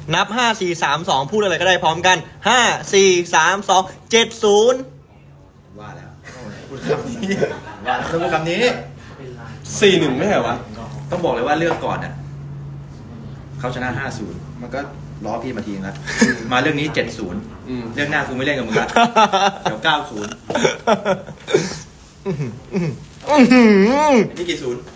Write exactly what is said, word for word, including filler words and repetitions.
นับห้าสี่สามสองพูดอะไรก็ได้พร้อมกันห้าสี่สามสองเจ็ดศูนย์ว่าแล้วพูดคำนี้ว่าแล้วต้องพูดคำนี้สี่หนึ่งไม่ใช่วะต้องบอกเลยว่าเรื่องก่อนอ่ะเขาชนะห้าศูนย์มันก็ล้อพี่มาทีนึงแล้วมาเรื่องนี้เจ็ดศูนย์เรื่องหน้ากูไม่เล่นกับมึงละเดี๋ยวเก้าศูนย์นี่กี่ศูนย์